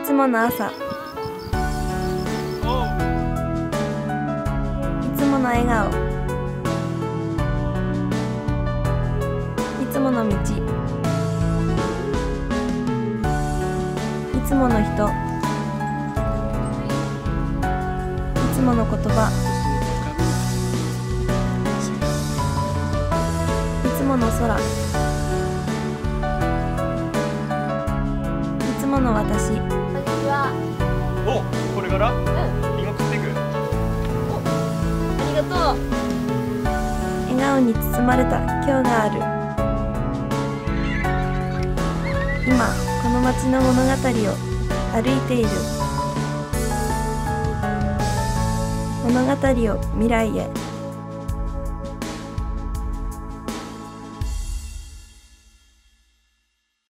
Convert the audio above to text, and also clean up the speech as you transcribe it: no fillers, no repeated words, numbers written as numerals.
つもの朝、いつもの笑顔、いつもの道、いつもの人、いつもの言葉、いつもの空、いつもの私。 お、これからリンゴ食っていく。 ありがとう。 笑顔に包まれた今日がある。今この街の物語を歩いている。物語を未来へ。